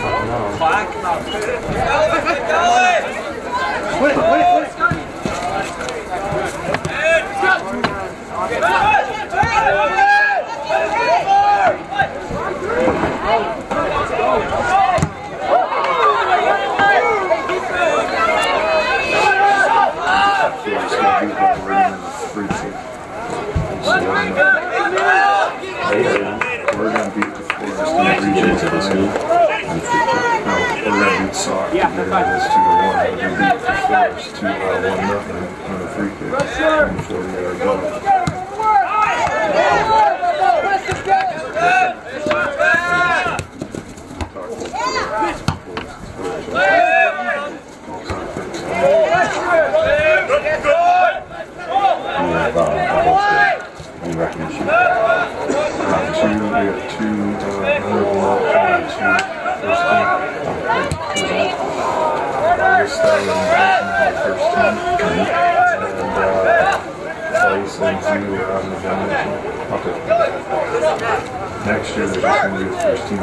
Next year, they're just going to be the first team.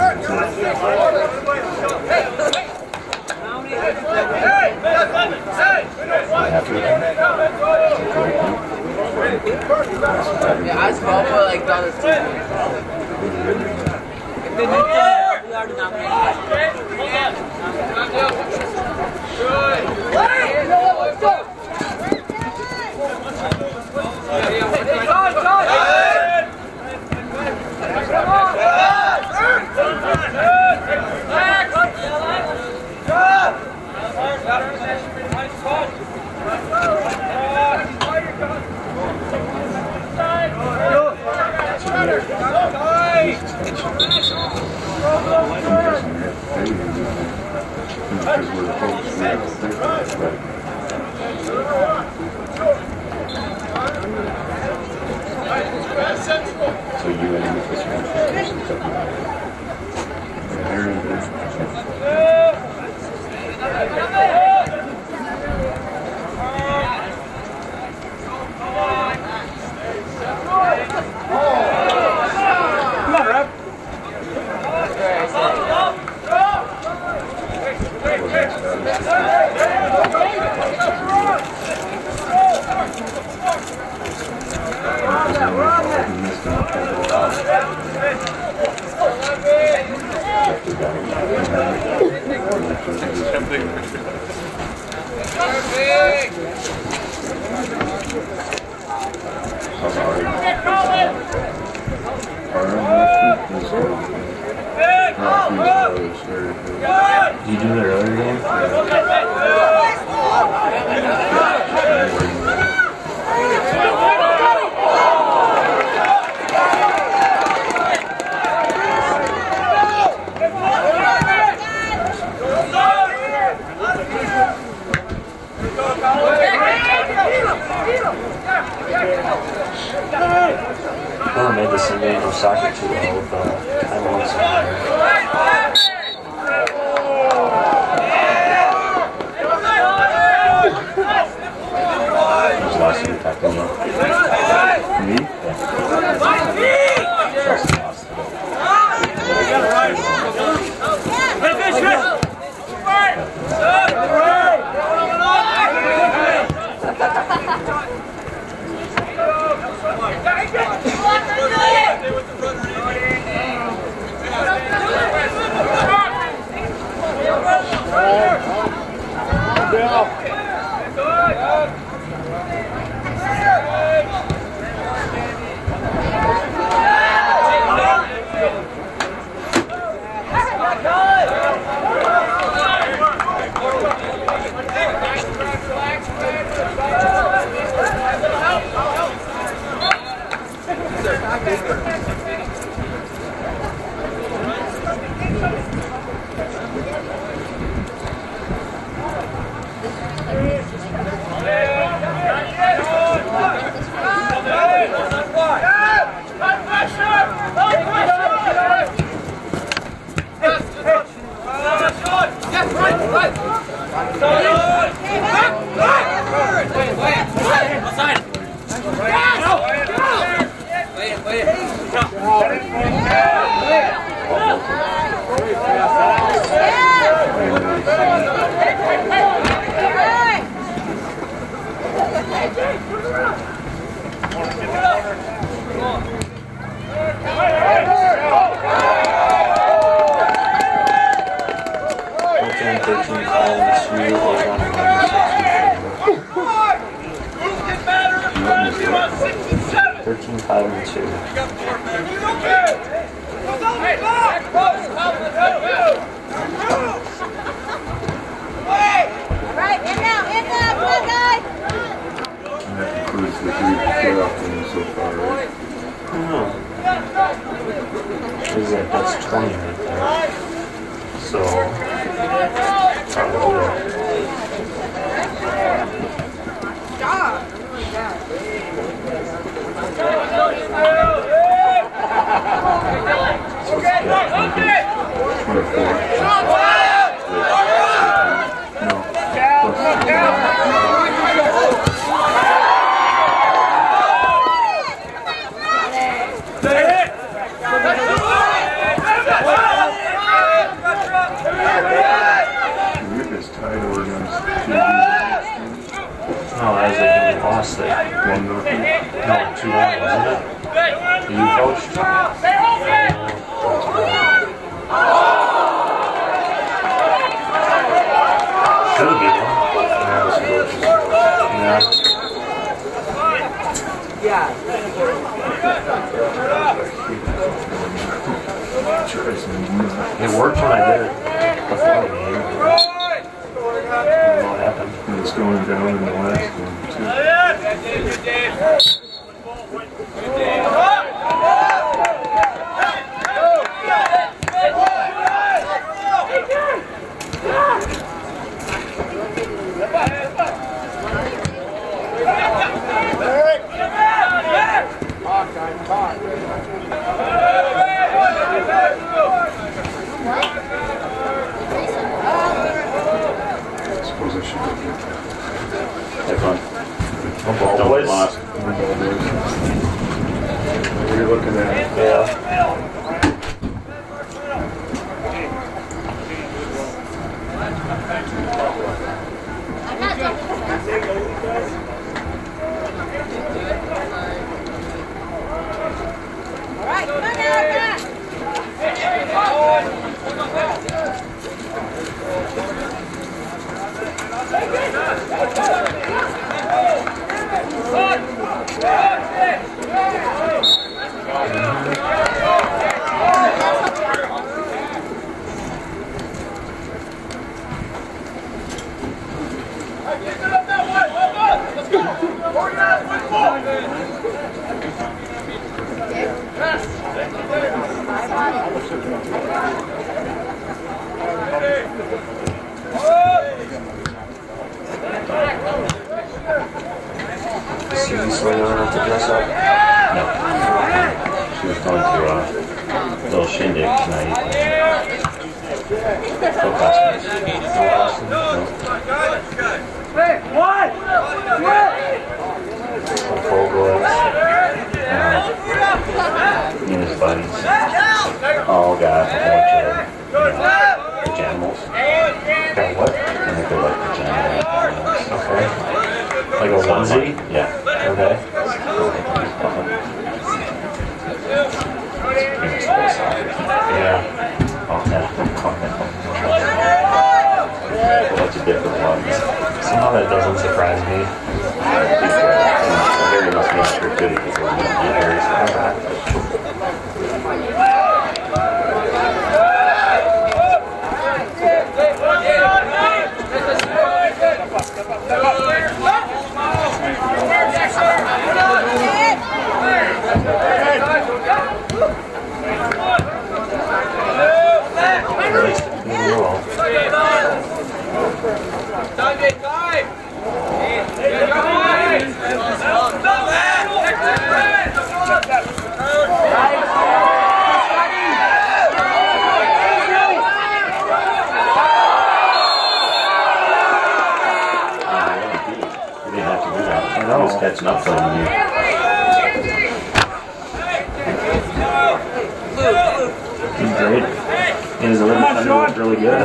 Yeah, I probably like the other team. If they did that, we already So you and me for some Did you do that earlier game? I made the same game for soccer too well with time on last year attacking me. Me? Wait. That's 20 right there. So, probably. Lost it. 1-0. No, 2-1, wasn't it? You coached? Should have been It worked when I did it before the game. What happened? It's going down in the last one. Lost. What are you looking at? Yeah. All right, come on, Erica. Susie's still going up to dress up? No. She was going to a little shindig tonight. No costumes. No costumes? No. Some full gloves. Me and his buddies all got a bunch of pajamas. Got what? I think they're like pajamas. Okay. Like a onesie? Yeah. Okay. Yeah. Lots of different ones. Somehow that doesn't surprise me. Harry must be extra good because we're catching up from you. He's great. And his limit looked really good.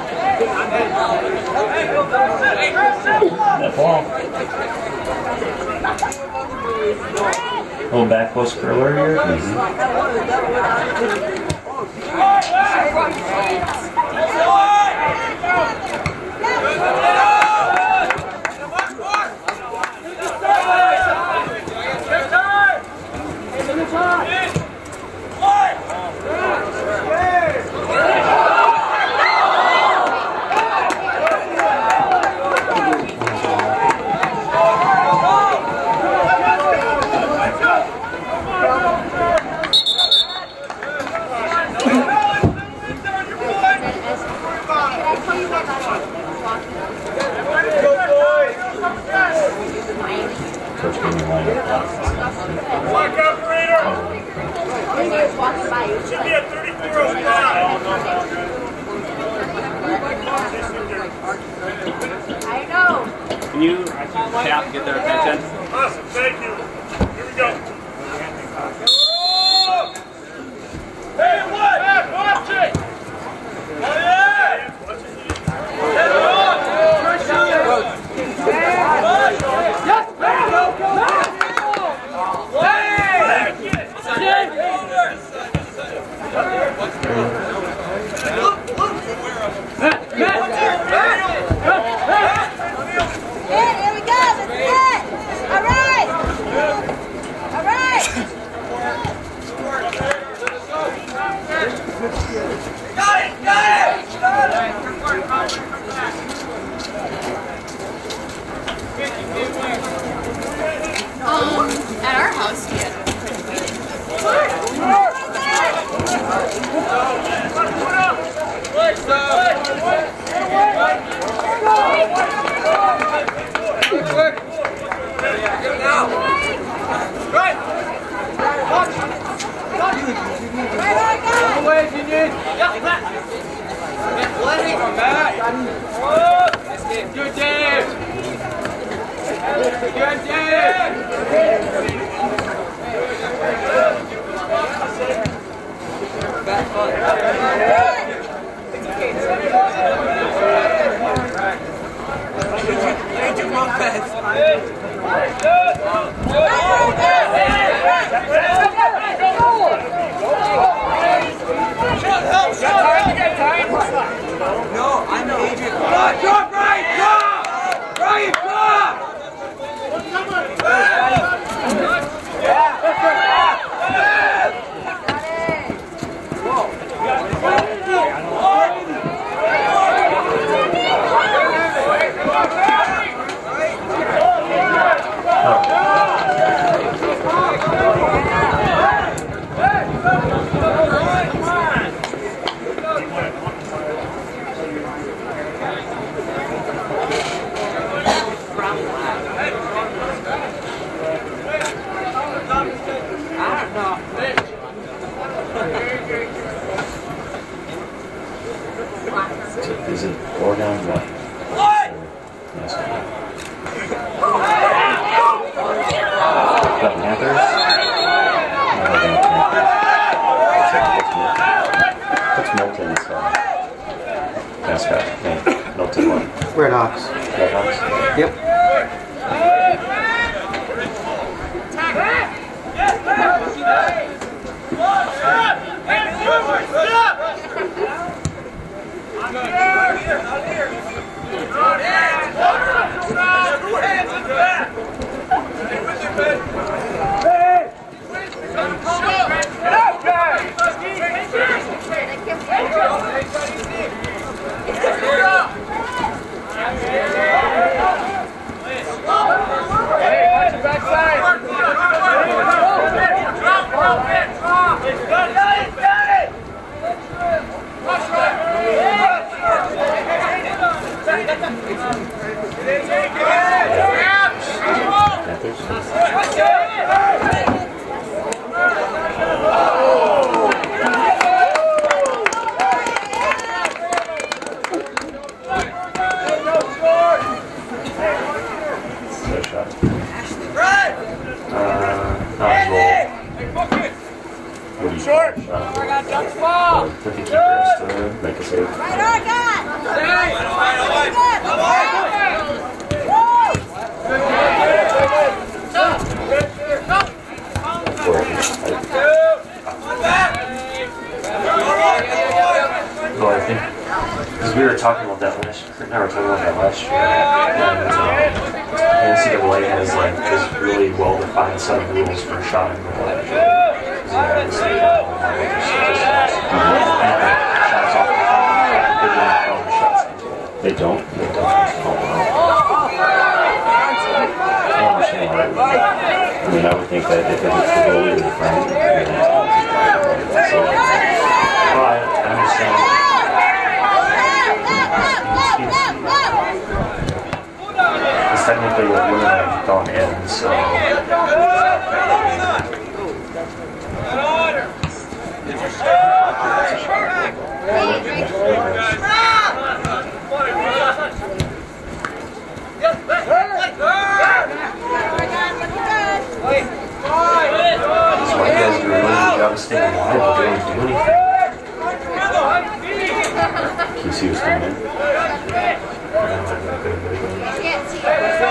That ball. Little back post curler here. Coach gave me a lineup. Walk operator! Should be at 3405. I know. Can you tap get their attention? Awesome, thank you. Here we go. Hey, what? Watch it! At our house, we had a pretty wedding. Good Dave! Good Dave! No, I'm Adrian. Drop right! Drop! Ryan, drop! Is it Oregon? What? Yes. The Panthers? What's Milton's mascot? Yeah, Milton what? Red Hawks. Red Hawks? Yep. Short! For the keepers to make a save. Right on, God! Well, I think because we were talking about that last year, and NCAA has this really well-defined set of rules for shot and goal. Actually, They don't. They don't. I understand why. I mean, I would think that if it was the goalie or the friend, so. Well, I understand. But we're going in, so. So you guys do a really good job of staying alive, but they don't do anything. Can you see what's coming in? Can't see.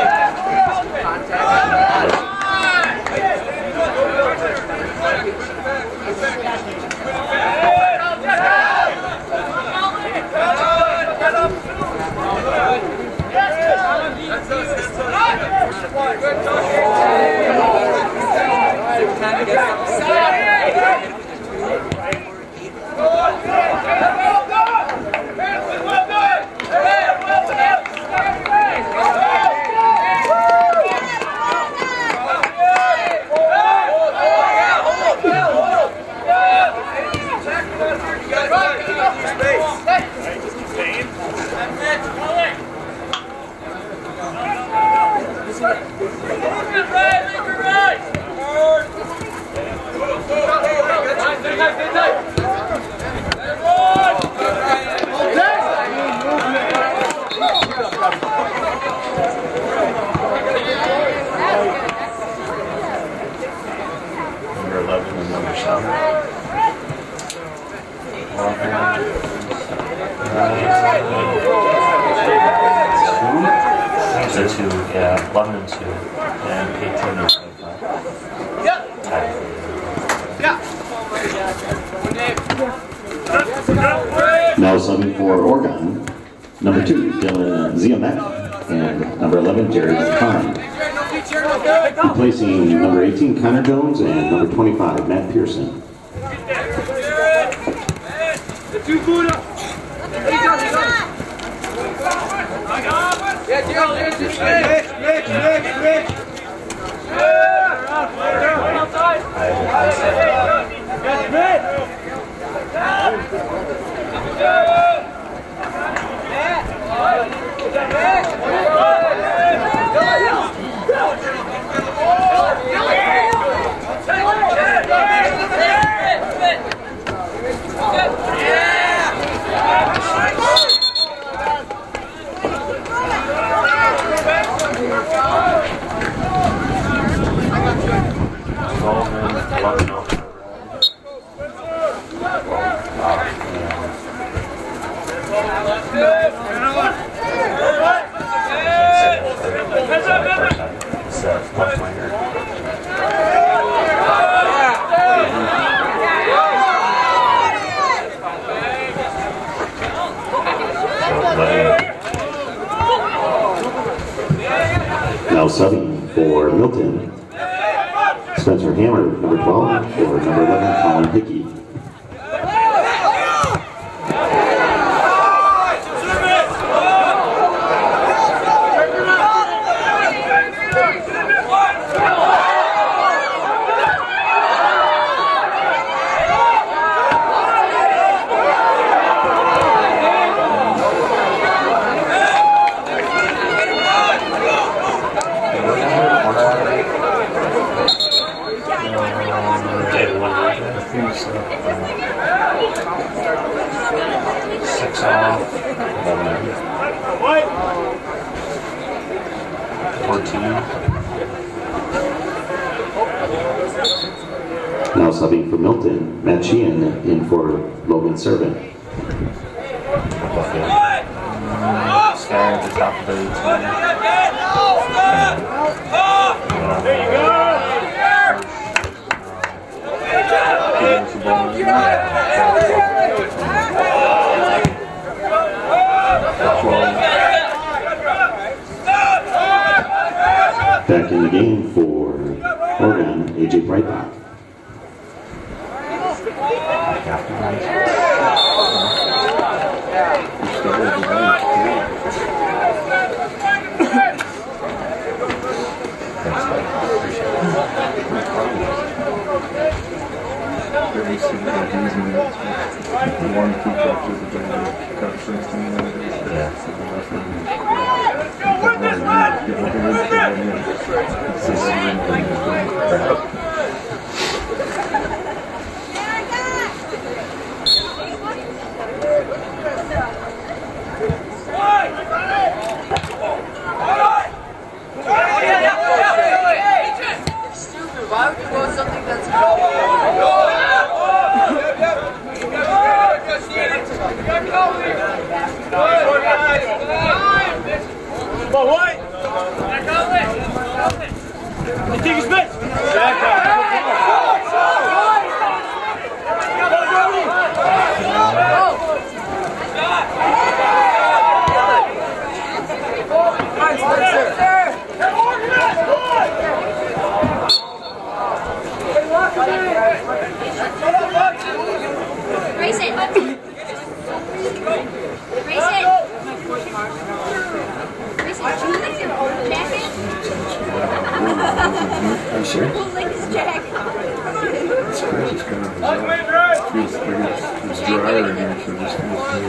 Number 11 and number 7. It's a 2, yeah, 11 and 2, and 18 and 25. Now subbing for Oregon, number 2, Dylan Ziamek, and number 11, Jared Kahn. Replacing number 18, Connor Jones, and number 25, Matt Pearson. Now subbing for Milton, Spencer Hammer, number 12, or number 11, Colin Hickey. Now subbing for Milton, Matt Sheehan in for Logan Servant. Sky at the top of the There you go! Back in the game for Oregon, AJ Breitbach. Yeah. crap. Stupid, why would you want something that's Race it. Race it. Race it. Should we lick his jacket? I'm serious. We'll lick his jacket. It's crazy. It's kind of bizarre. Feels like it's drier in here, so just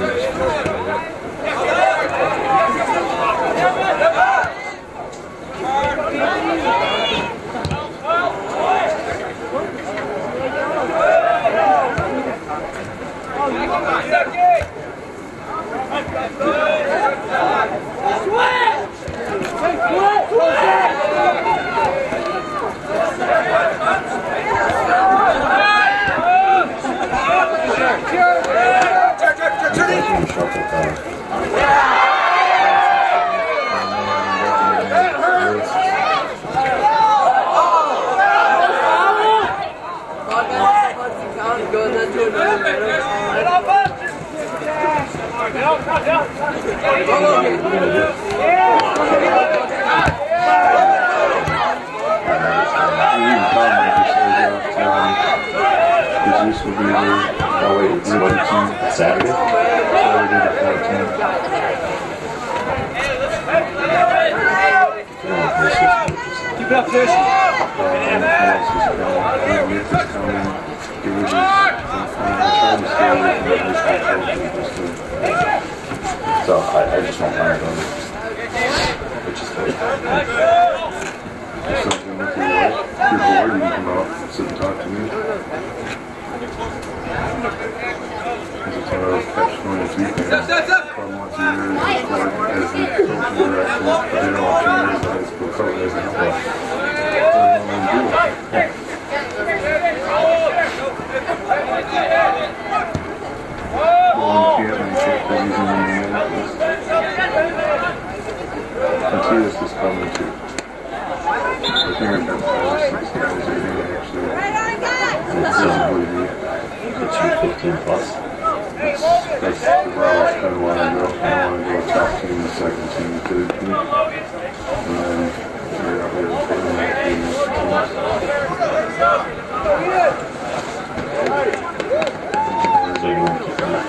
this will be the Saturday? Saturday the 14th. Keep it up, fish. So I just don't mind going. Which is good. Something with your wife. If you're bored, you can come out and sit and talk to me. Because it's our catch-22 thing. From once a year, as the coaching director, but they don't want to use the high school coach as a help. Matthias is coming too. I think I've got 5 or 6 guys I think actually. It's you 15 plus. That's the route I kind of want to go. I want to go top team, the second team, the third team. And then figure out where to put them at the So you want to keep them up.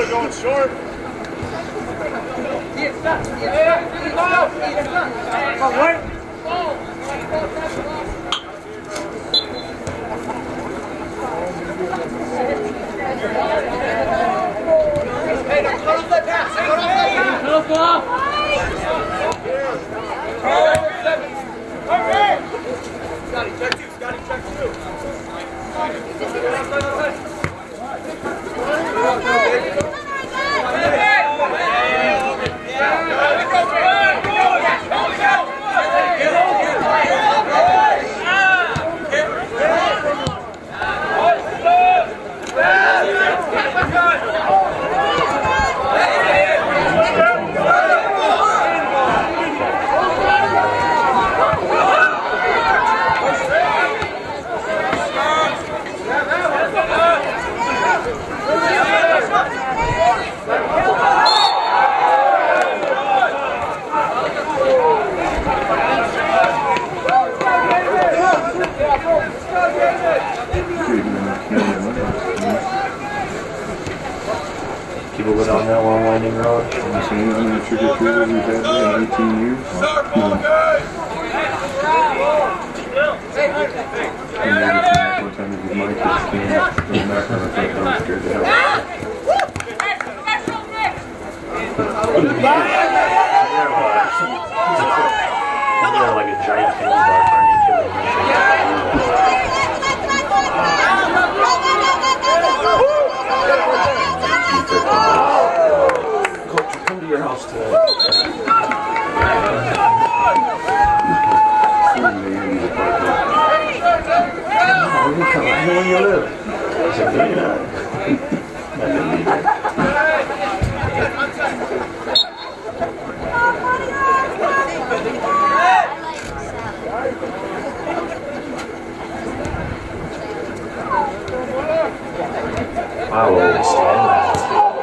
they're going short. Come on, wait. Hey, don't cut off that pass. Cut off that pass. Scotty, check two. Scotty, check two. Keep it on that long winding road. I'm saying how many trick-or-treaters we've had there in 18 years. One time he was my kids came in the back and I thought I was scared to hell. You're like a giant candy bar trying to kill Coach, come to your house today. Where do you live? I said, no, you're not. I didn't need it. I will understand that.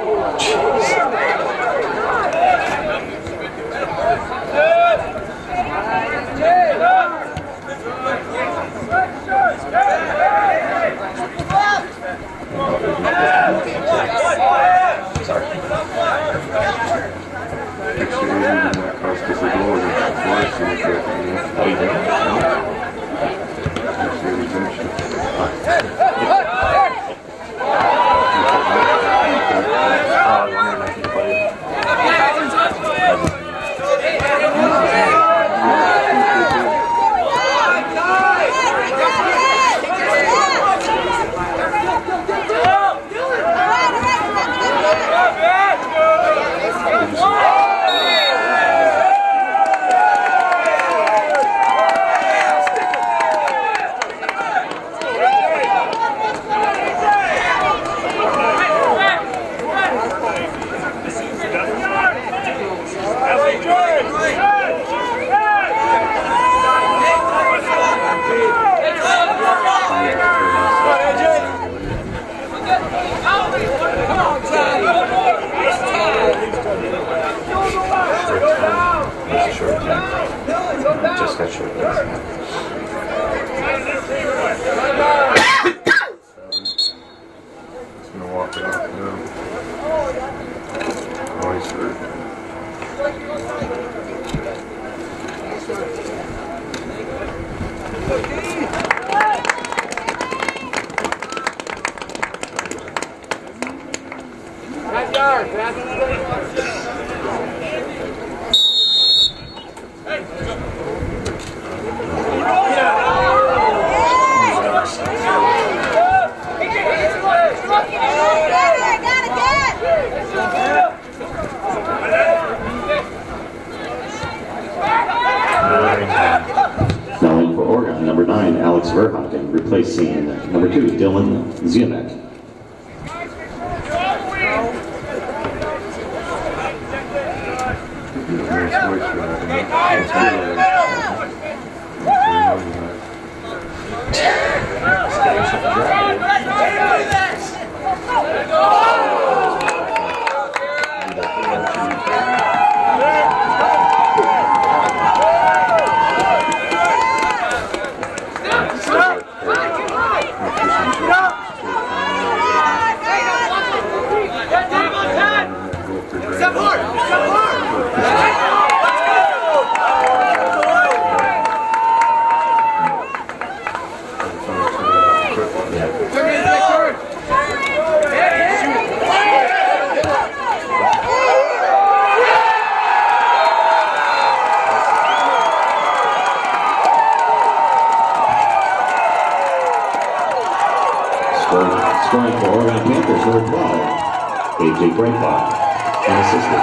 Just got short. It's gonna walk it off now. Oh, he's hurt. Now in for Oregon, number 9, Alex Verhagen, replacing number 2, Dylan Ziamek. Step hard! Step hard! Scoring for Oregon Panthers, number 12, AJ Breitbach, an assistant.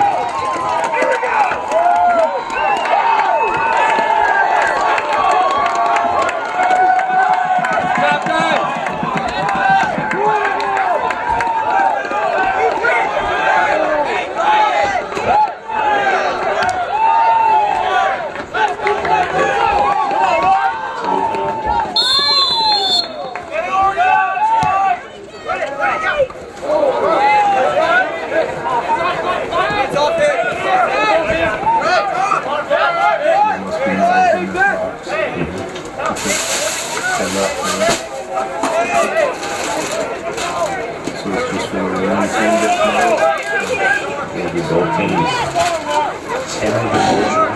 Both teams. 10 of the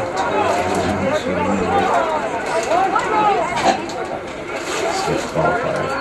six qualifiers.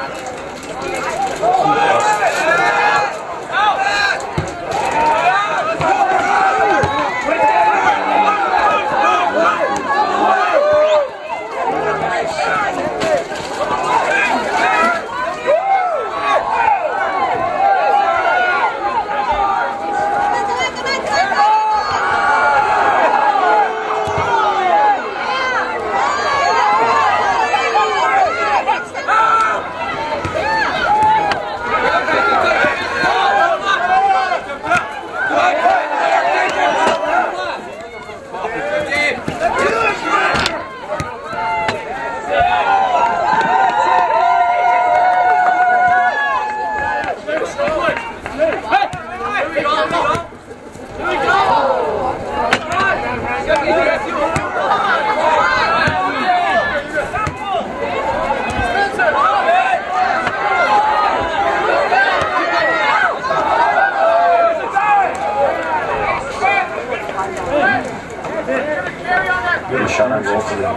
Shot on goal for the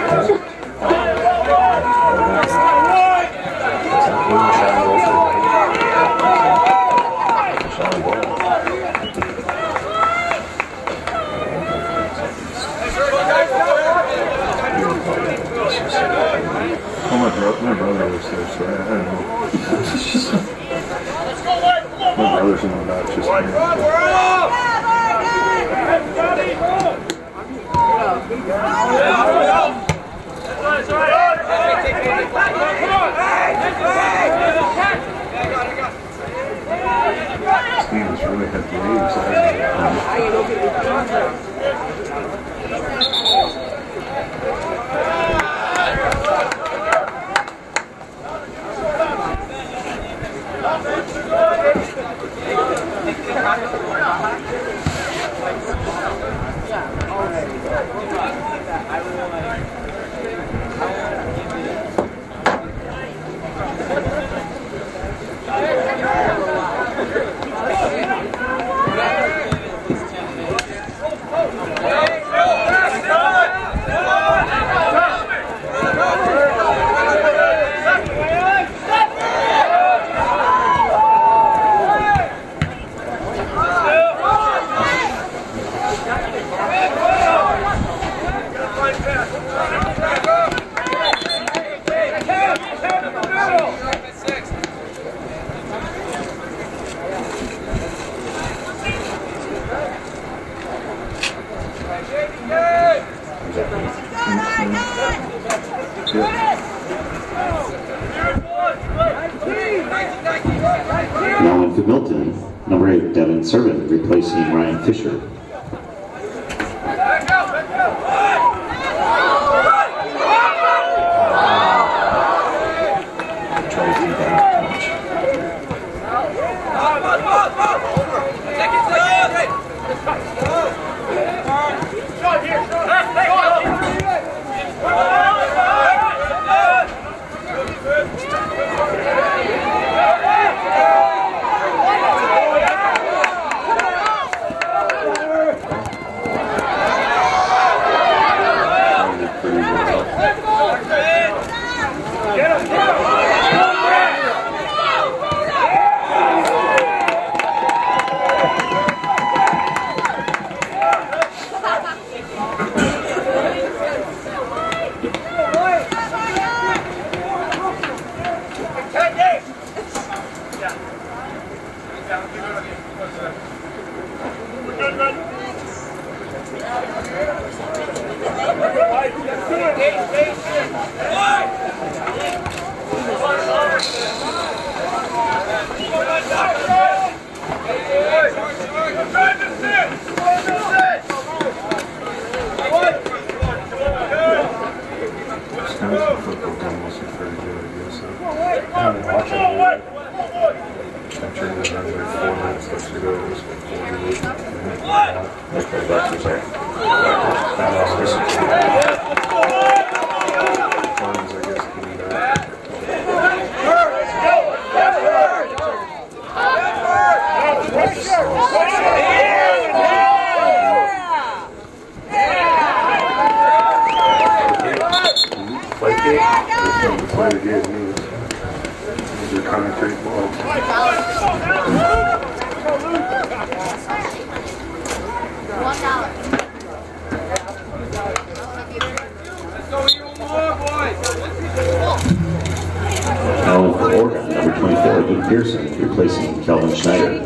my brother was there, so I don't know. My brother's in the back, just Steve's really had the leaves. Now into Milton, number 8, Devin Servin, replacing Ryan Fisher. See those. Look for the buses there. Funds, I guess, coming back. Play kick. Just don't play the game. These are concrete balls. Now for Oregon, number 24, Luke Pearson, replacing Kelvin Schneider.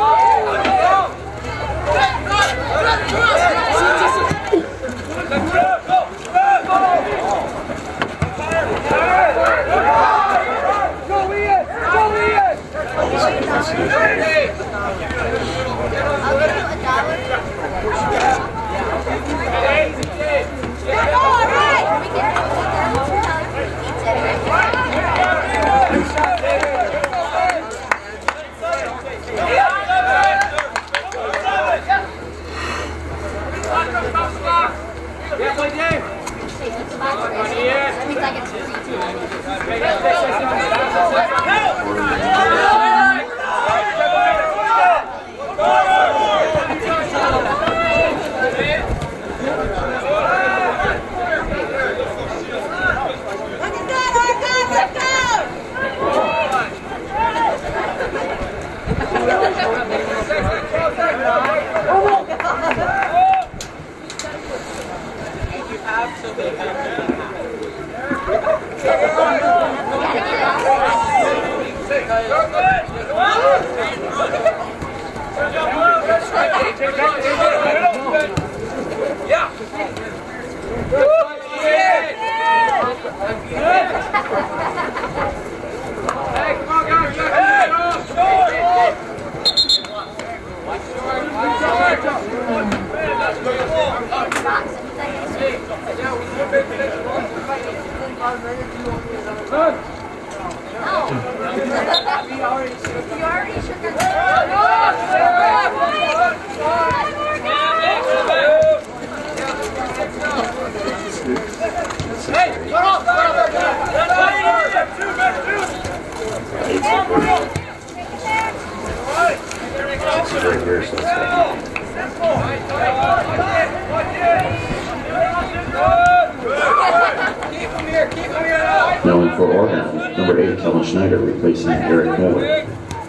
Now in for Oregon, number 8, Kelvin Schneider, replacing Eric Moore.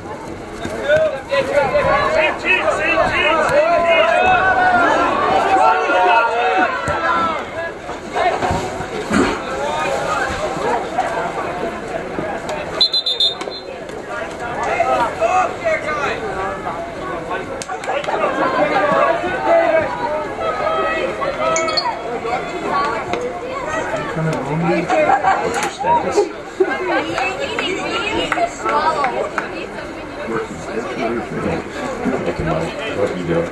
What's your status? Making money. What are you doing?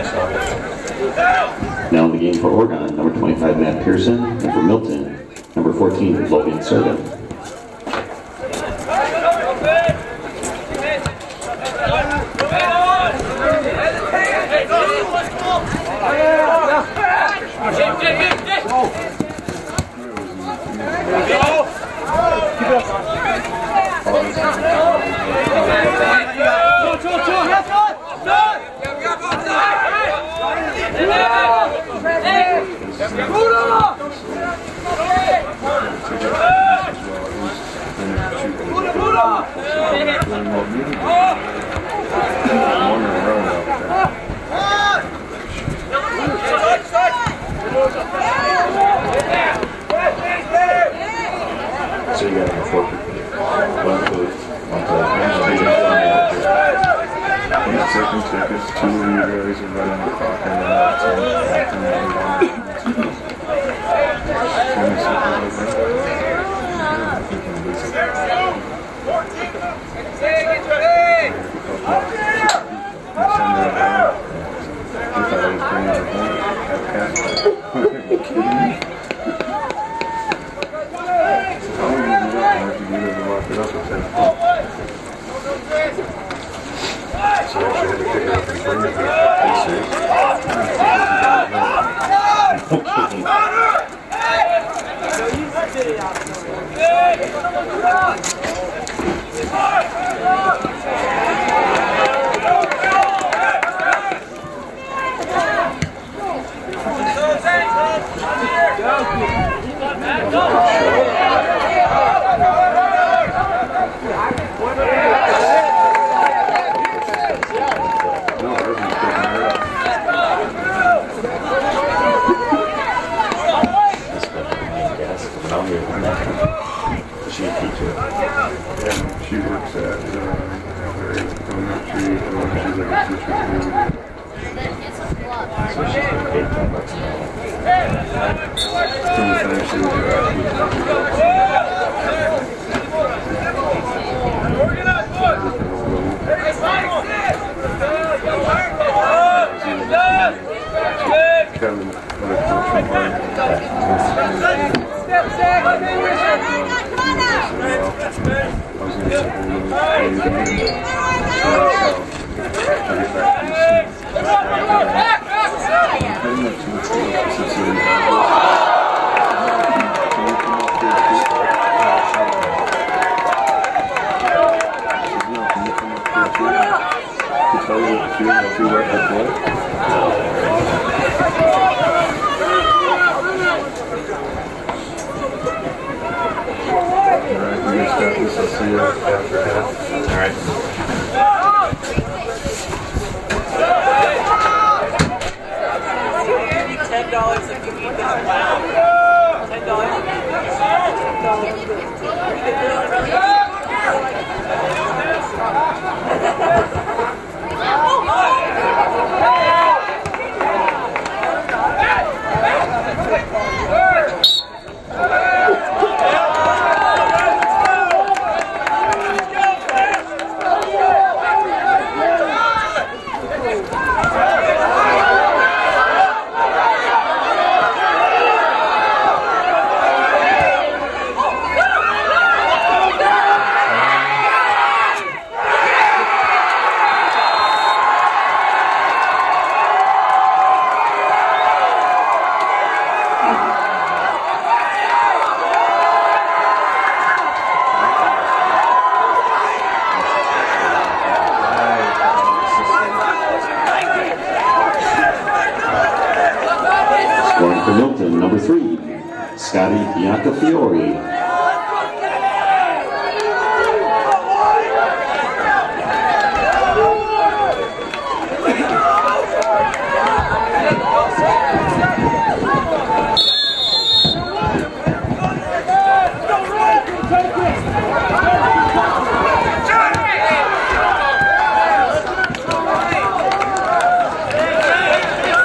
Now in the game for Oregon, number 25, Matt Pearson, and for Milton, number 14, Logan Servin. So you got to forfeit. One food, one plate. He's taking tickets. 2 of you guys are running the clock and then she works at elementary, she's like a teacher. So she's been paid $10 an hour. From the time she was Kevin, Scoring for Milton, number 3, Scotty Biancafiore.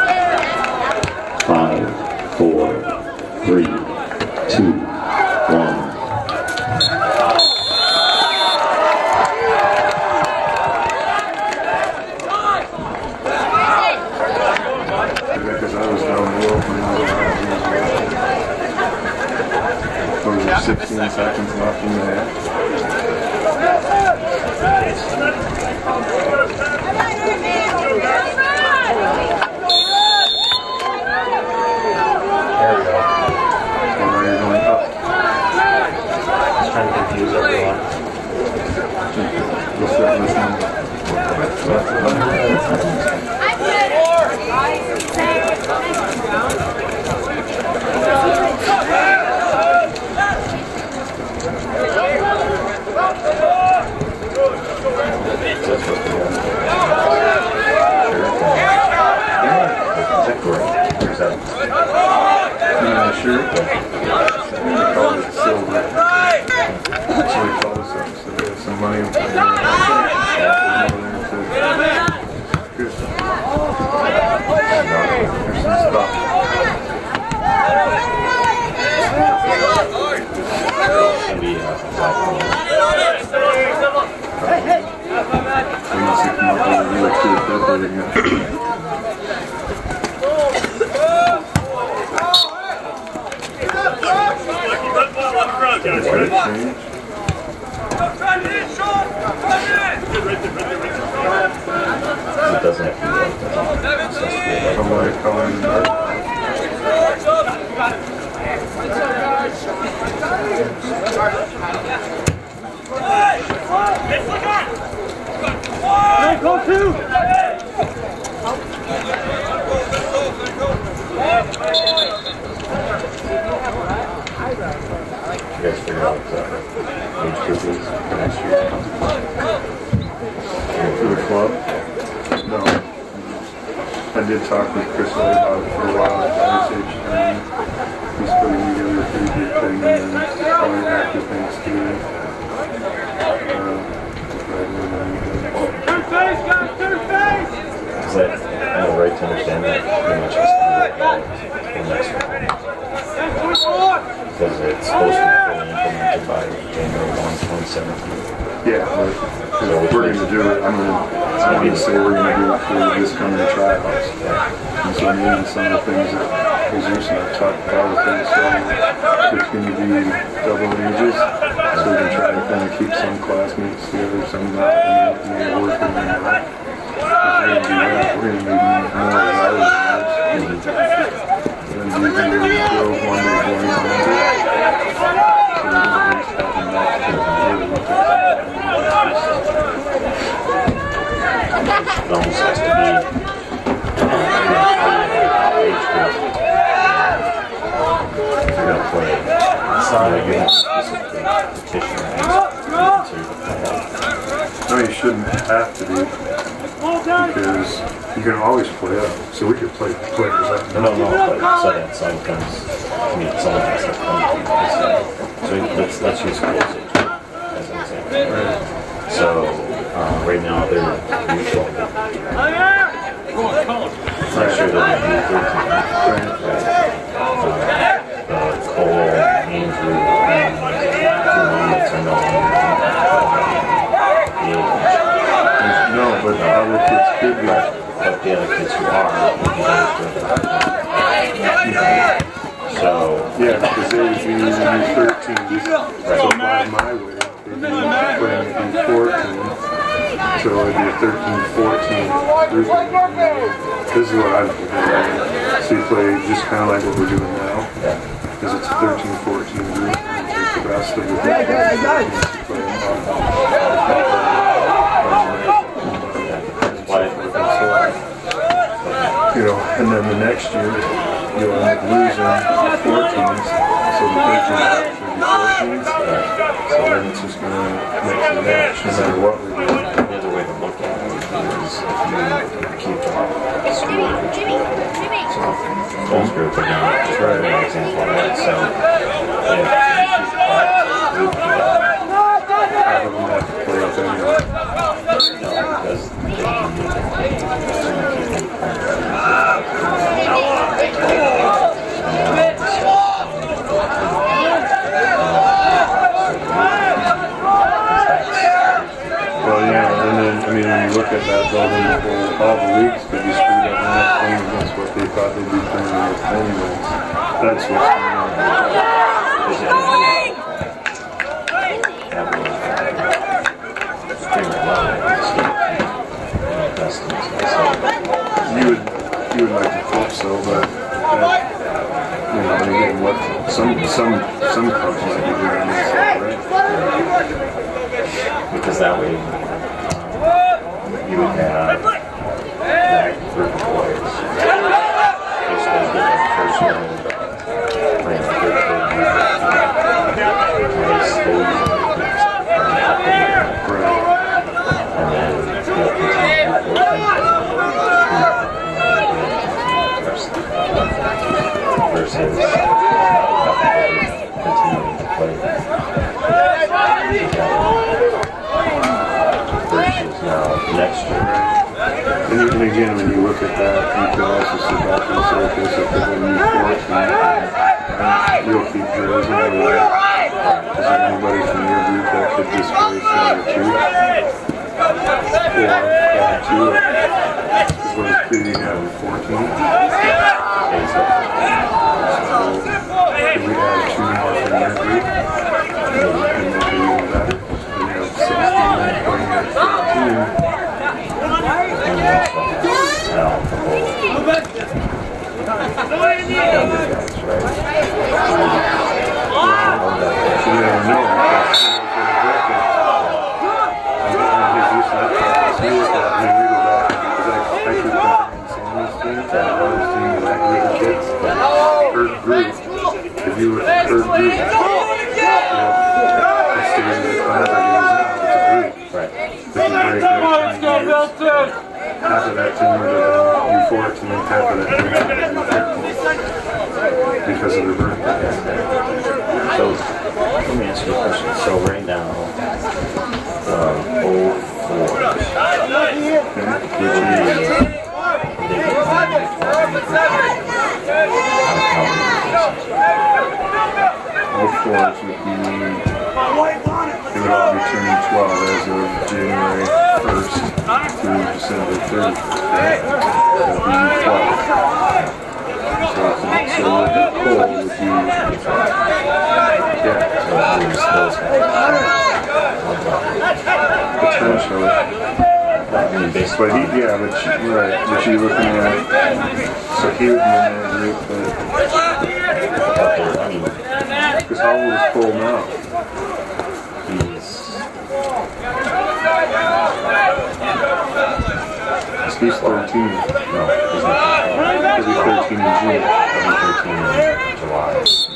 5, 4, 3, 2, 1. nothing there. There we go. So now you're going up. Just trying to confuse everyone. We'll start listening. Sure. They call it silver. That's what we call this up. So there's some money in there. Good. There's some stuff. We must have come up with a really cute decorating it. It doesn't have to be like that. Come on, come on. Go two! You guys figure out what age group is for next year? For the club? No. I did talk with Chris Ray about it for a while at Age. He's putting together a pretty big thing and then probably after Thanksgiving. Two-face, got two-face! Is that, am I right to understand that pretty much has to be the next one? Because it's supposed to be fully implemented by January 1, 2017. Yeah, but we're going to do it. I'm going to say we're going to do it for this coming tryouts. And so maybe some of the things that Jesus and I talked about with them, so it's going to be double ages. So we can try to kind of keep some classmates together, some not, and we're working on that. If we're going to do that, we're going to need more of our ages. And then we can grow one day going on it. It almost has to be age group. If you're going to play, you have specifically petition No, you shouldn't have to be, because you can always play up. So we could play players up. No, but so that sometimes, I mean, someone has to come to you. So let's use schools as an example. Right. So right now they're neutral. Next year they'll be 13. Right. Cole, Andrew, and Romans are no longer No, but the other kids could be. but the other kids who are, so Yeah, because they would be in the 13s. So by my way, they'd be playing in 14. So it'd be a 13-14 group. This is what I would do. So you play just kind of like what we're doing now. Because it's a 13-14 group. And take the rest of the group. You know, and then the next year, you'll end up losing 14s. So the 13s actually be 14s. So then it's just going to make the match no matter what we're doing. the other way to look at it is if you keep the school so those groups are going to try an example of that. So Half of them have to play up anyway. because they can Well, yeah, and then, I mean, when you look at that, though, then all the leagues could be screwed up and not playing against what they thought they'd be playing against anyways. That's what's going on. Some clubs might be doing this already. Because that way you would have that group of players. Basically get that first round playing a good team. And then they'll continue versus continuing to play versus now next year. And again, when you look at that, you can also sit back and say, okay, so for the new 14, you'll keep drills and all that. Is there anybody from your group that could discourage the other two? Or two? As well as Cleary having 14? So, if we add 2 more from your group, and then make it even better. We have 16 playing at 15. If you were third group, half of that team would have been U14 and half of that team would have been U13 because of the birthday. So let me ask you a question. So right now, 04s would be, they would all be turning 12 as of January 1st through December 31st. That would be 12. So the Cole would be, potentially. But you're looking at, so he would be in that group, because how old is Cole now? He's 13. no, he's not. He'll be 13 in June. He'll be 13 in July.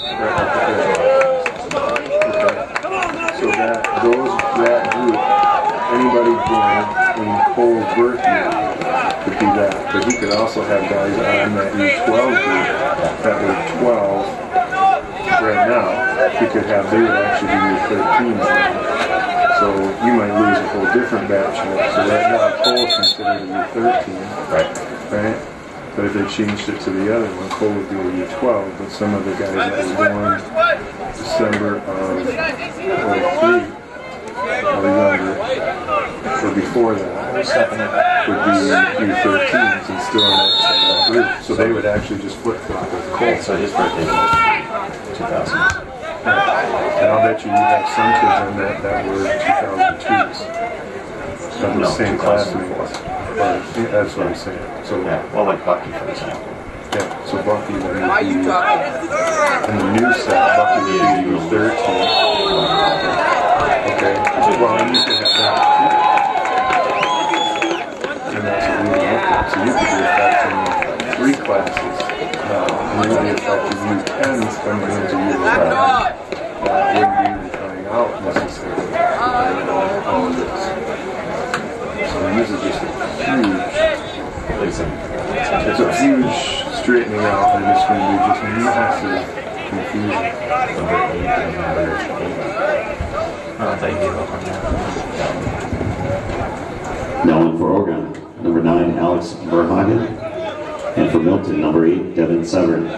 So that group, anybody born in Cole's birth year could be that. But he could also have guys on that U12 group that were 12 right now. He could have, they would actually be U13. So you might lose a whole different batch. So right now Cole's considered a U13. Right? But if they changed it to the other one, Cole would be a U12. But some of the guys that were born December of 03 or younger, or before that, would be U13s and still in that same group. So they would actually just flip-flop with Cole. So his birthday was 2000. And I'll bet you have some kids in that were 2002s. Of the same classmates. That's what I'm saying. So yeah, well, like Bucky, for example. Yeah, so Bucky then would be, in the new set, Bucky would be U13. Okay, well, and you could have that. And that's what we would look at. So you could be affecting 3 classes now, and you would be affecting U10s coming into U11. That wouldn't be even coming out necessarily. All of this. So this is just a huge, it's a huge straightening out, and it's going to be just massive confusion. I thought you gave up on that. Now in for Oregon, number 9, Alex Verhagen. And for Milton, number 8, Devin Severn.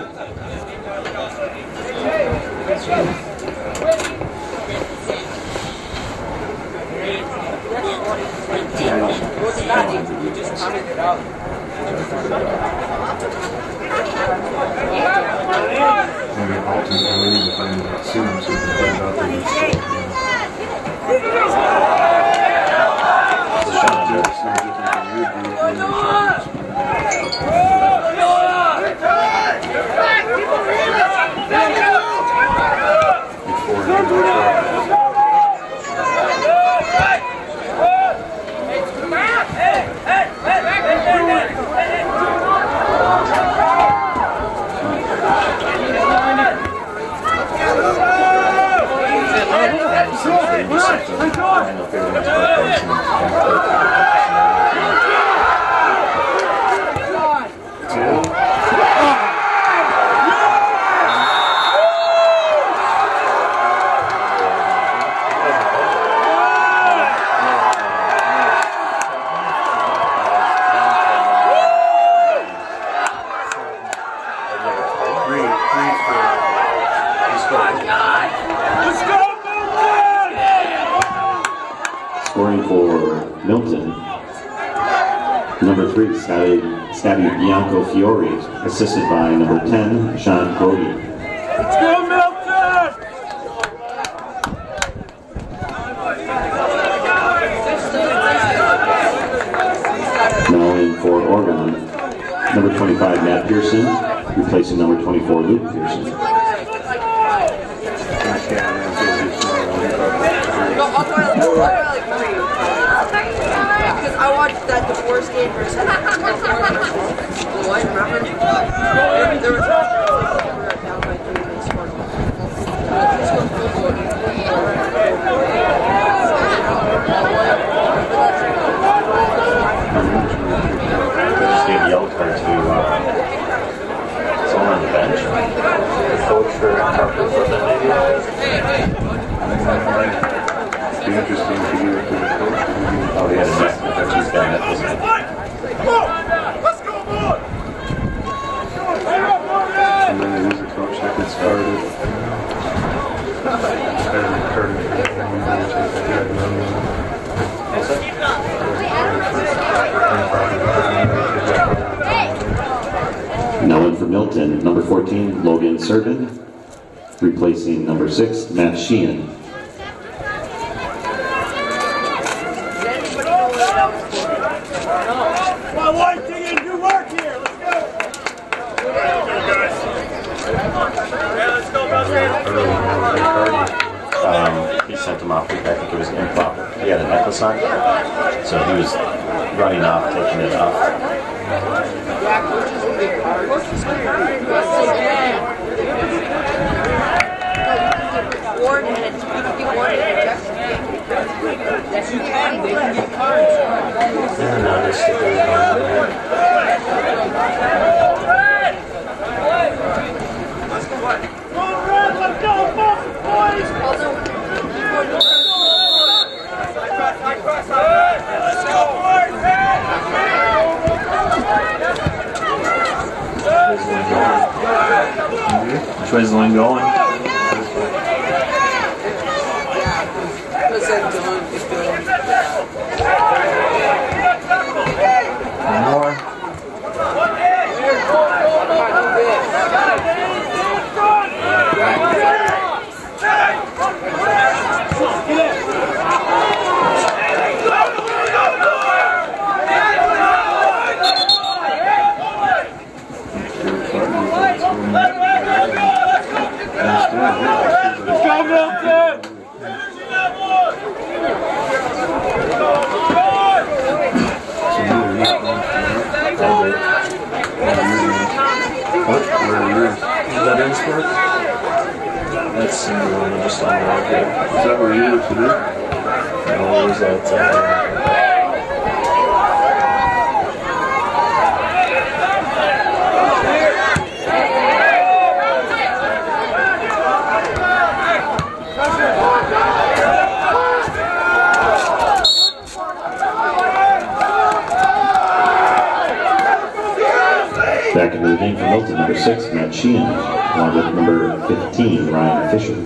Maybe ultimately we'll find out soon, so we can find out that it's Randall Fairbank's birthday Scoring for Milton, number 3, Scotty Bianco Fiore, assisted by number 10, Sean Cody. Let's go, Milton! Now in for Oregon, number 25, Matt Pearson, replacing number 24, Luke Pearson. Because I watched that divorce game versus Boy, remember? There was down by 3 and they scored. just gave the yellow card to someone on the bench. The coach or Harper for them, maybe? It'd be interesting to give it to the coach. Oh, yeah, he's got a necklace. And then there is a coach that gets started. Now in for Milton, number 14, Logan Servin, replacing number 6, Matt Sheehan. My white thing and do work here. Let's go. He sent him off. I think it was improper. He had a necklace on, so he was running off, taking it off. Yes, you can. They can get cards. Let's go, boys! Which way's the line going? One more. Let's go, Milton! Is that in sport? That's single and just on the right here. Is that where you were today? No, is that Back into the game for Milton, number 6, Matt Sheehan, along with number 15, Ryan Fisher.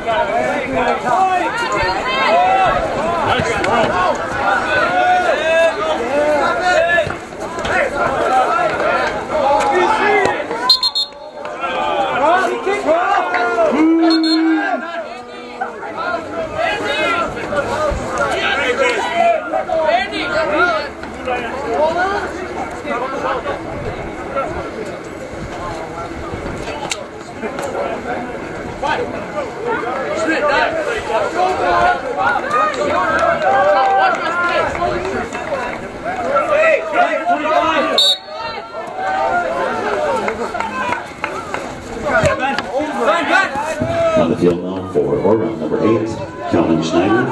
On the field now for Oregon, number 8, Calvin Schneider.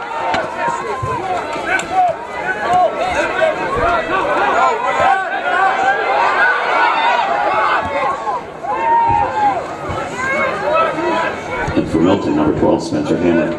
And for Milton, number 12, Spencer Hammer.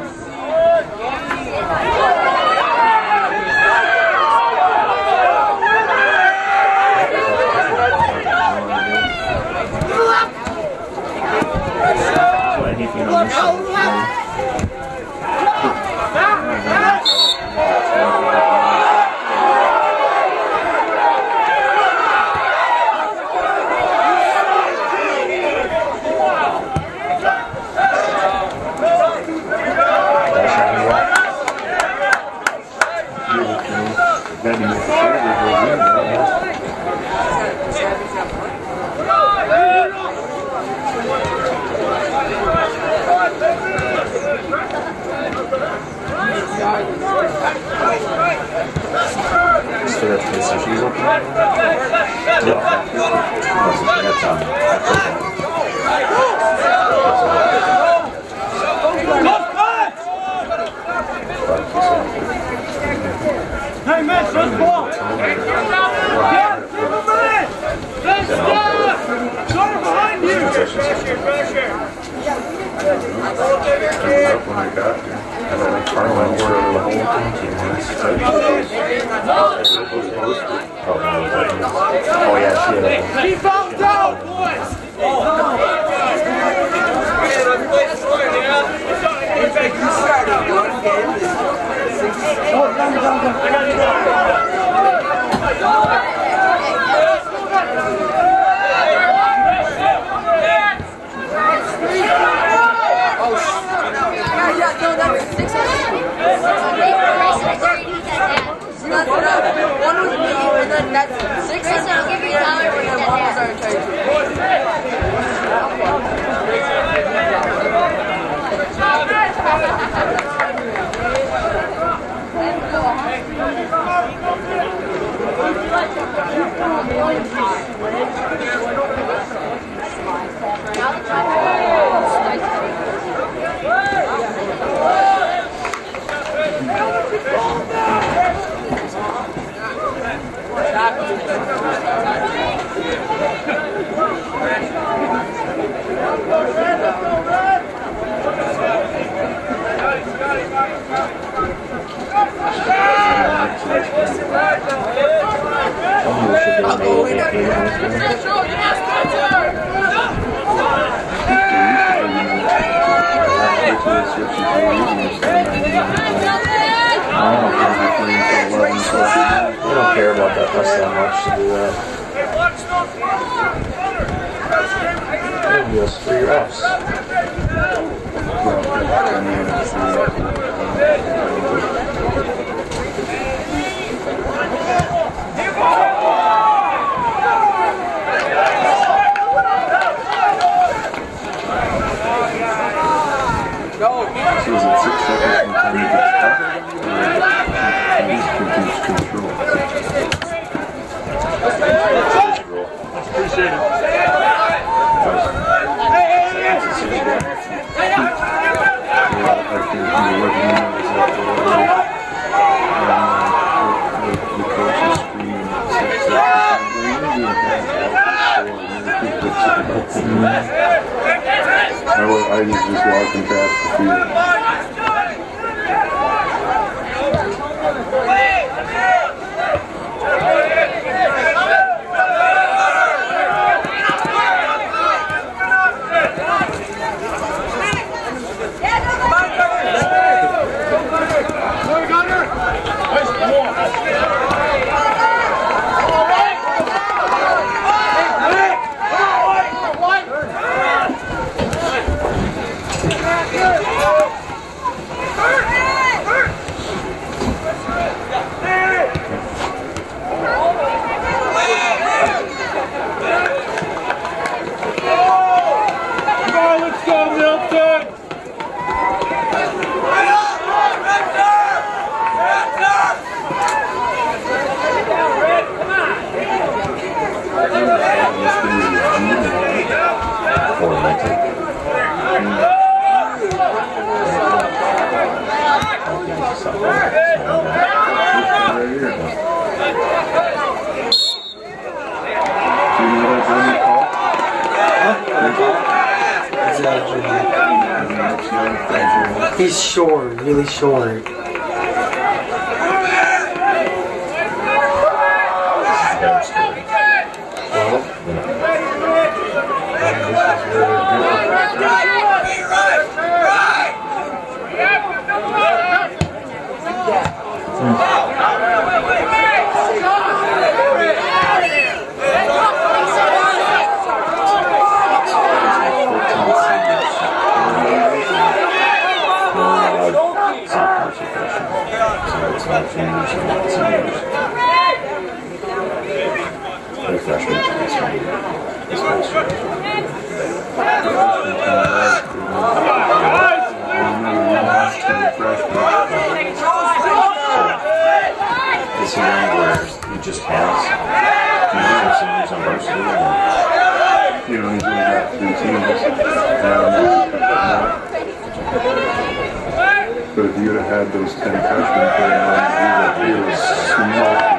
Hey, Mitch, let's ball! Yeah, give him a minute! Let's go! Sort of behind you! Up when I got here. I don't think Carlin ordered the whole Oh yeah, she had Keep out down, boys! One was me, and then that's 600. I'll give you $1 when your mom was in charge. We don't care about that bus that much to do that. Maybe us 3 refs. So is it 6 seconds from the time you get started? Control. Appreciate it. I just walk and pass the field. Yeah! He's short, really short. Just has seniors on varsity. You know, he's only got 3 teams. But if you would have had those 10 freshmen playing on, you would have smoking.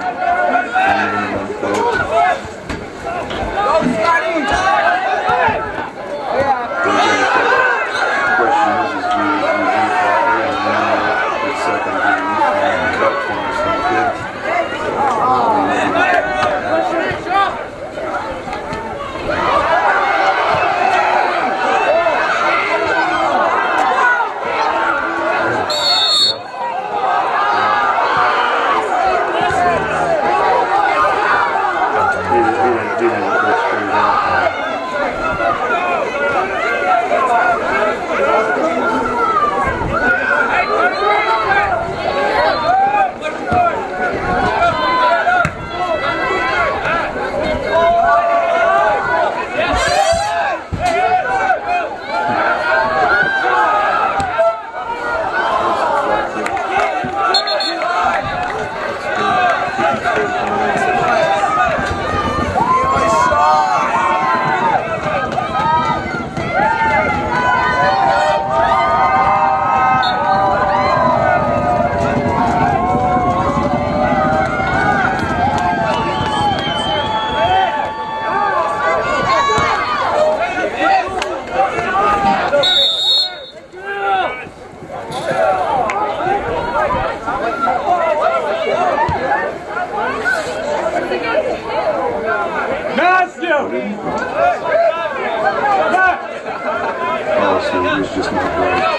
It's just not right.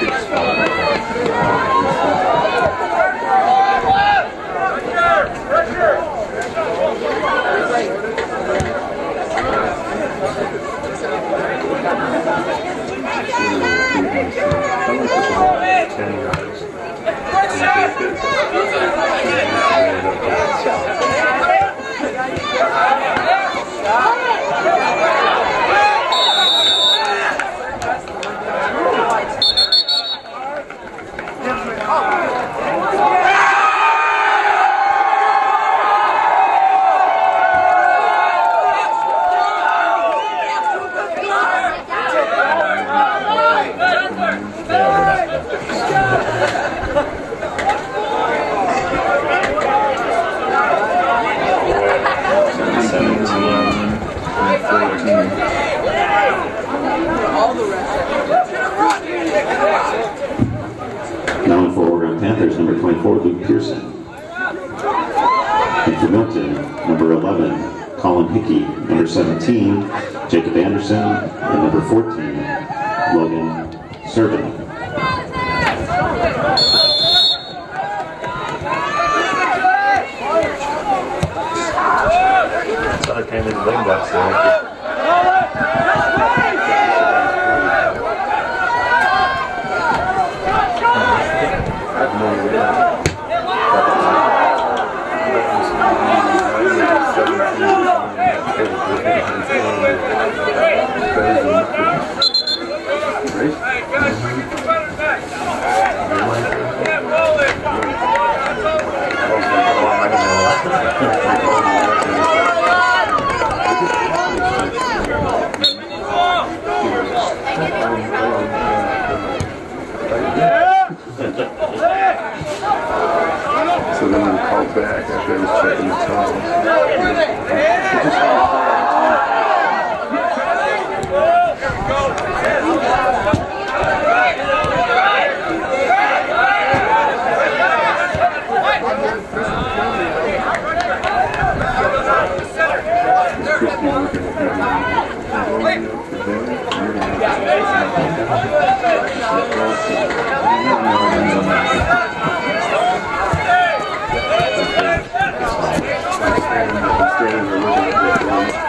Now for Oregon Panthers, number 24, Luke Pearson. And for Milton, number 11, Colin Hickey. Number 17, Jacob Anderson. And number 14, Logan Servin. That's how I came in the wing box there. Right? trainers are looking at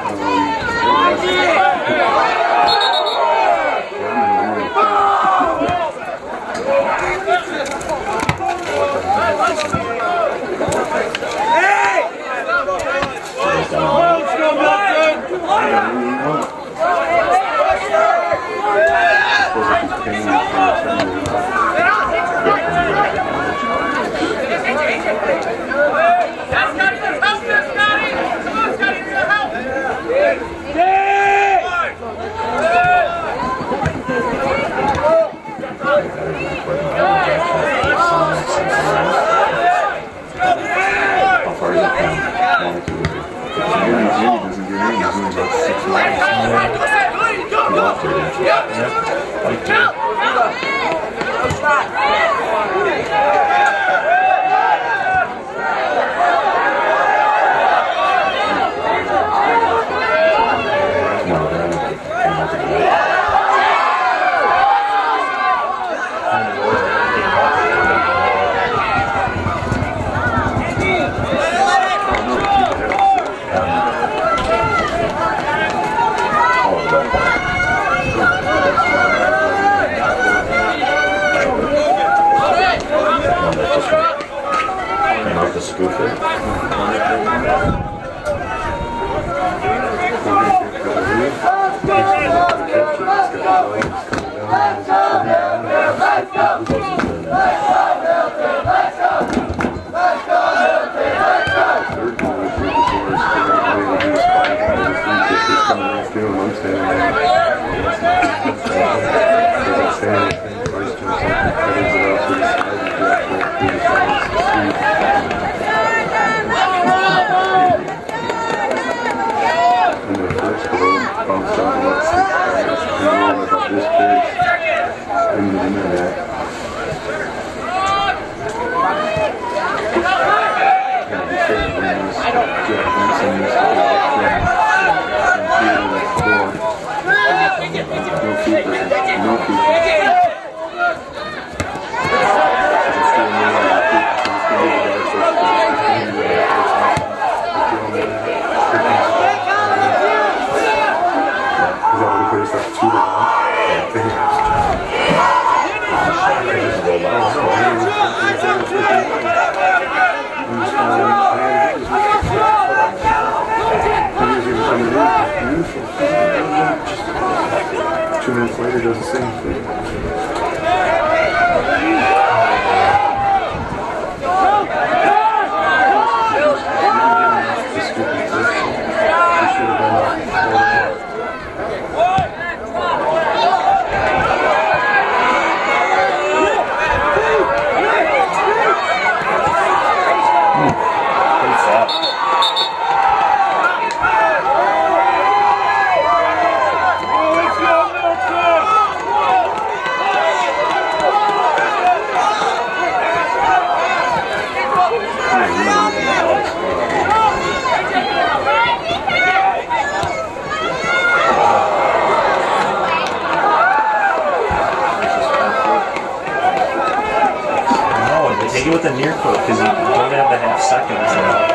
with a near foot because you don't have the half seconds now.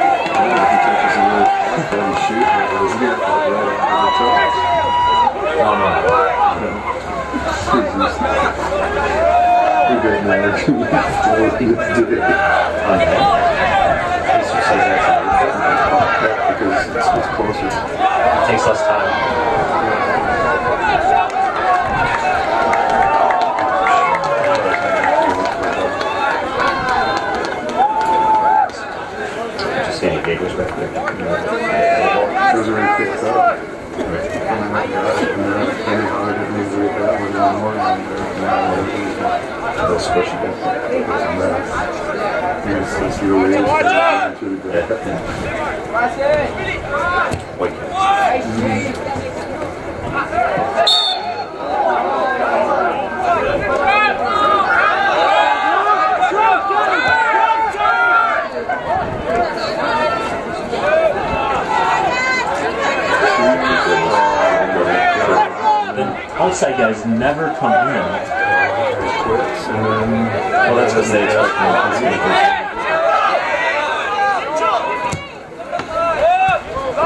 It takes less time. Gators back there. Those are already picked up. Anyhow, I didn't even read that one anymore. They'll squish it back. It's the way White cats. Outside guys never come in. Well, that's because they expect me.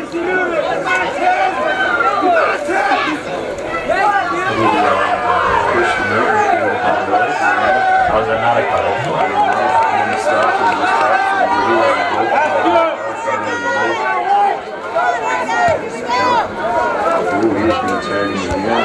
Was that not a cuddle? Ooh, he's going to tag him again.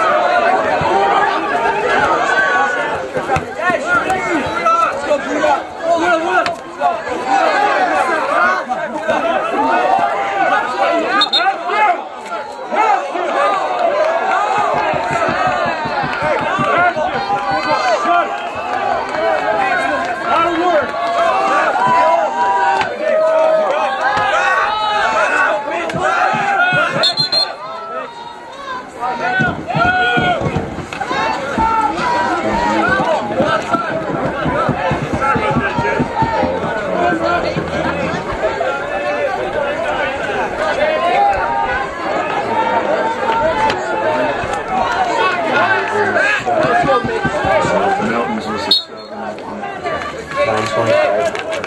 Melton's was a 7. 925.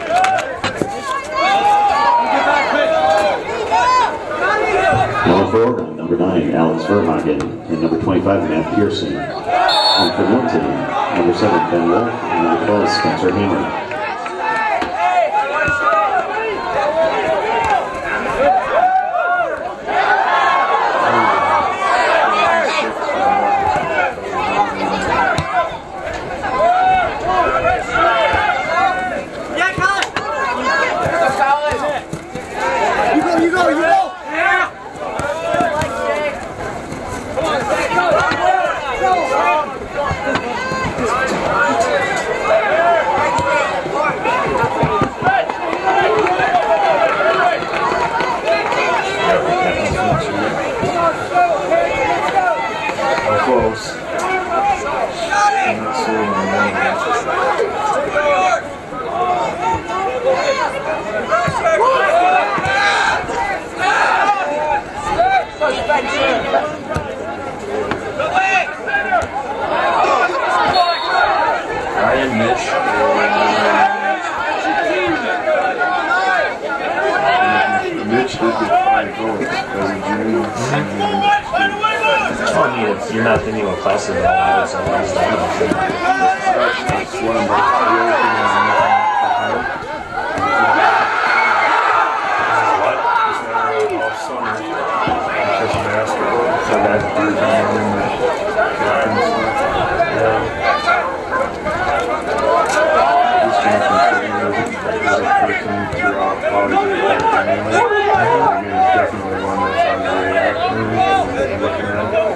Going forward, number 9, Alex Verhagen, and number 25, Matt Pearson. And for Milton, number 7, Ben Wolf, and number 12, Spencer Hammer. Close. Ryan Mitch. Mitch did get 5 votes as a junior. Oh, I mean, you're not thinking about classes at all, so why is that? That's one of the other things. What? All summer. Just basketball. So that's part-time in the captain's stuff. He's been contributing as a person throughout college and anyway. He's definitely one that's on the radar. Looking at it.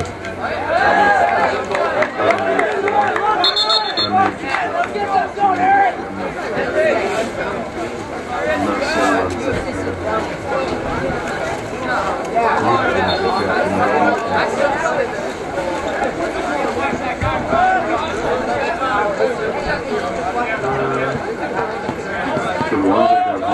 The ones that got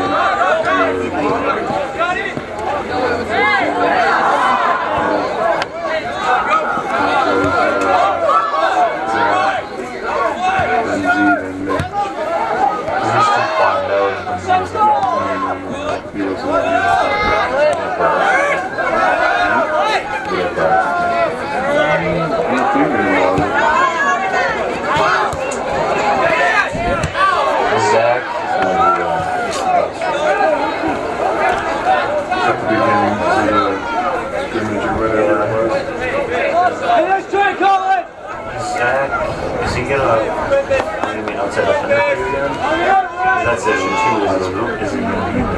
outside the fender for you again? That's session 2, isn't going to be in the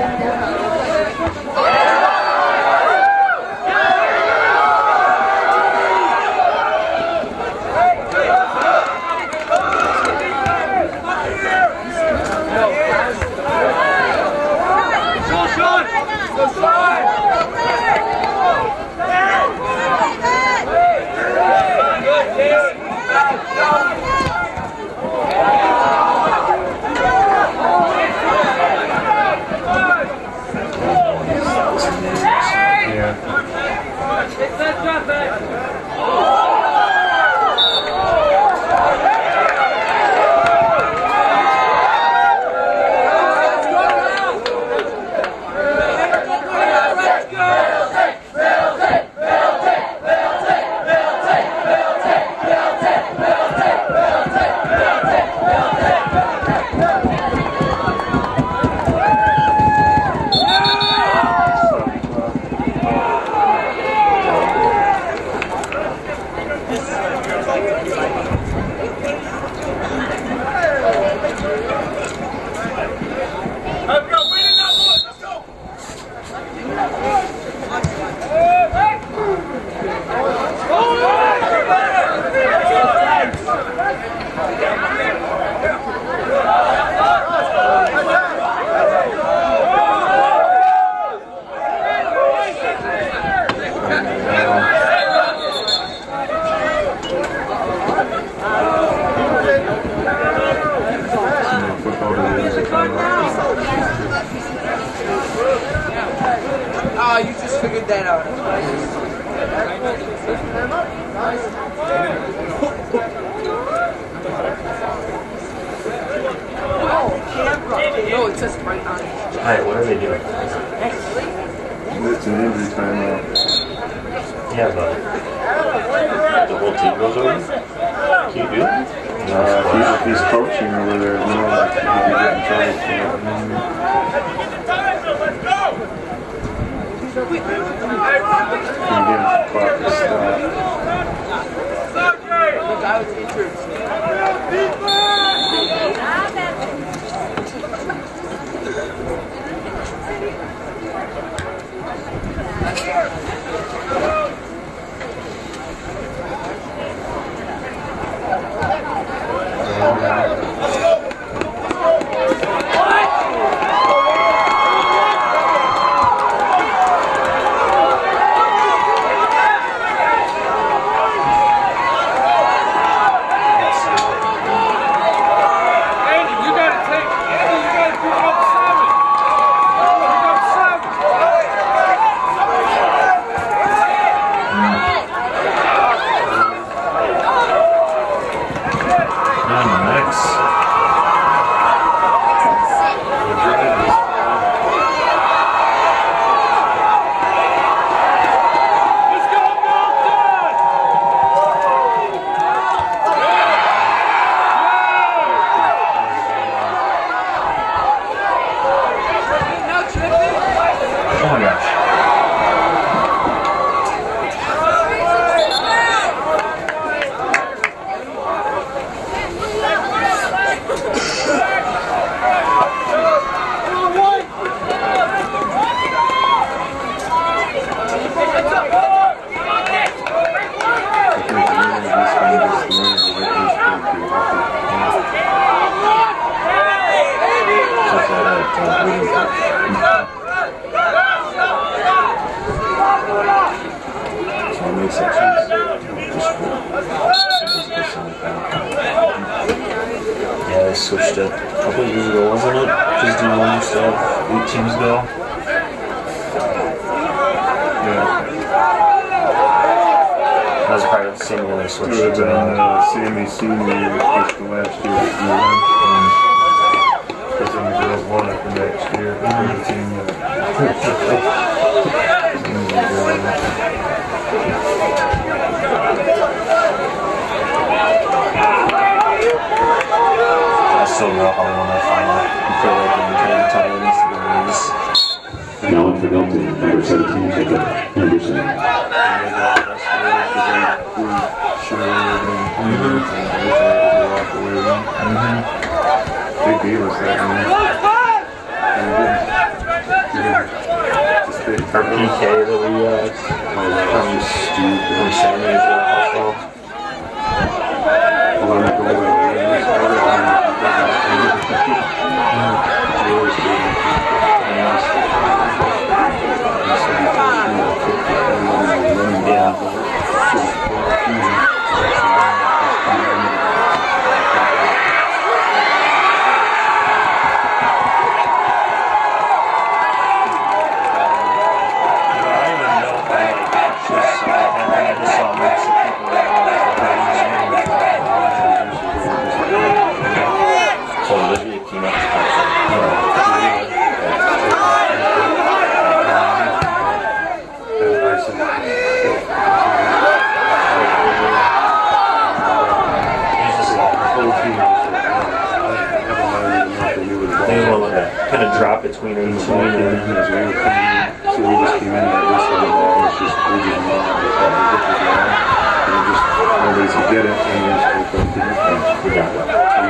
Oh, you just figured that out. No, it says right on it. Alright, what are they doing? It's an injury timeout. Yeah, but the whole team goes over? Can you do it? If he's coaching over there, you know, like, he'll be getting trouble for it. Can get clock to stop. The guy was injured. Yeah, they switched it a couple of years ago, wasn't it? Just D1 used to have 8 teams ago. Yeah. That was probably the same year they switched It it would to have been Sammy Senior just the last year. Because then the girls won it the next year. The team I still know how they won that final. I feel like in 10 times, Now in for Milton, number 17, Jacob Henderson. They gave us that. Our PK that we from Sammy's also. Kind of drop between 18 and... So we just came in there, this and it's just moving along. Nobody's to get it, and we got it.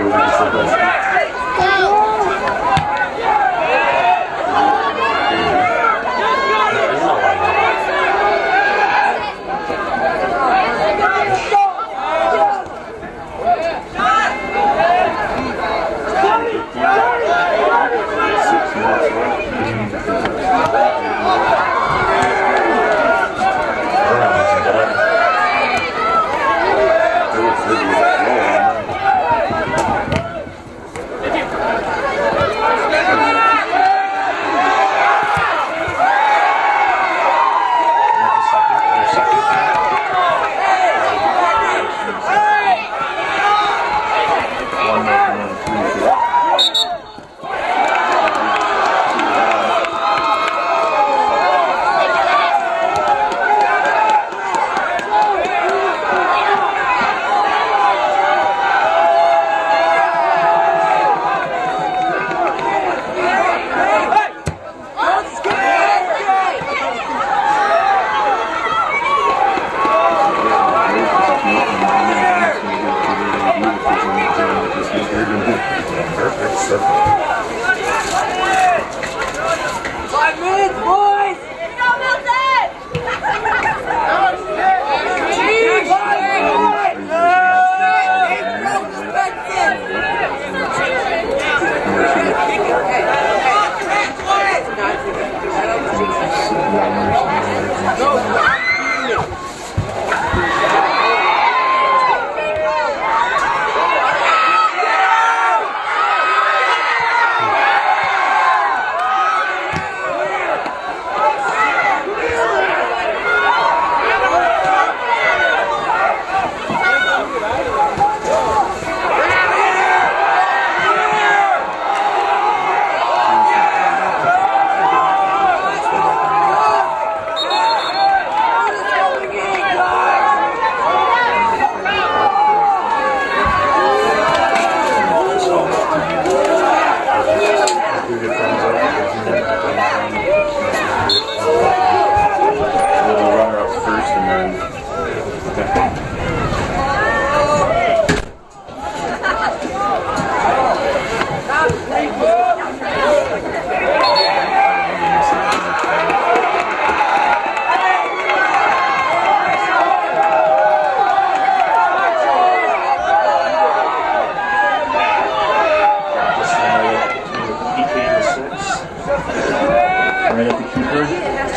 Right at the keeper.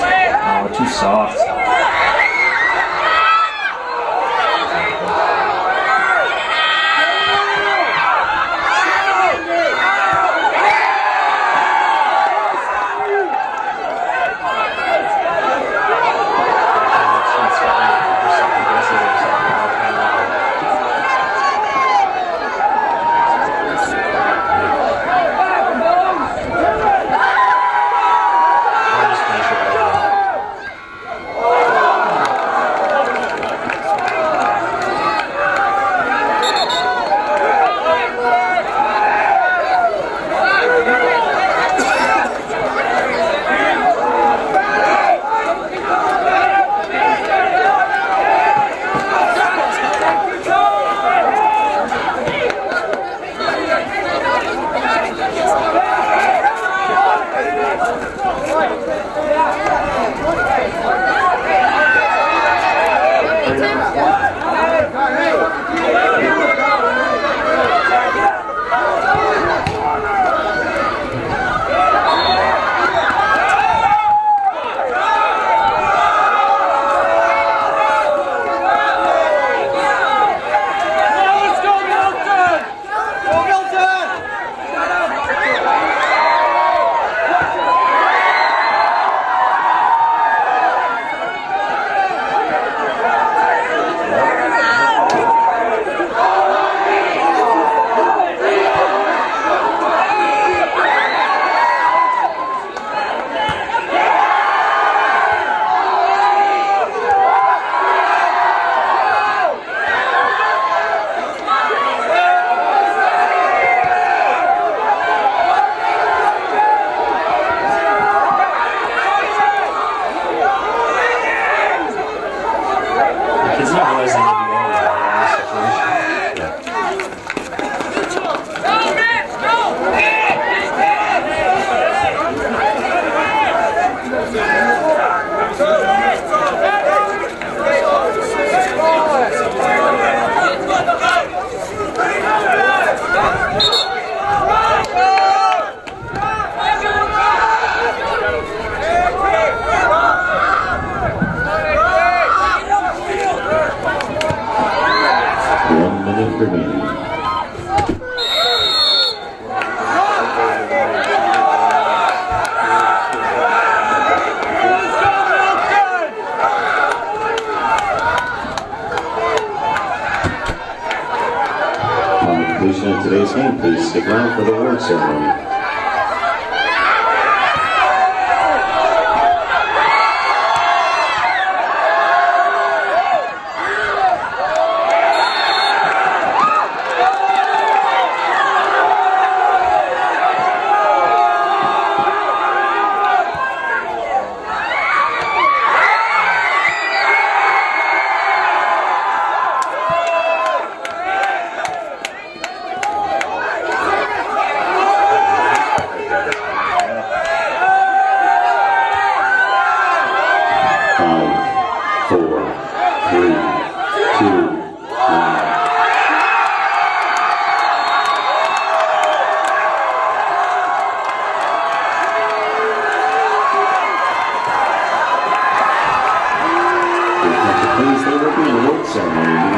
Oh, too soft. today's game. Please stick around for the award ceremony. Please stay with me in the award ceremony.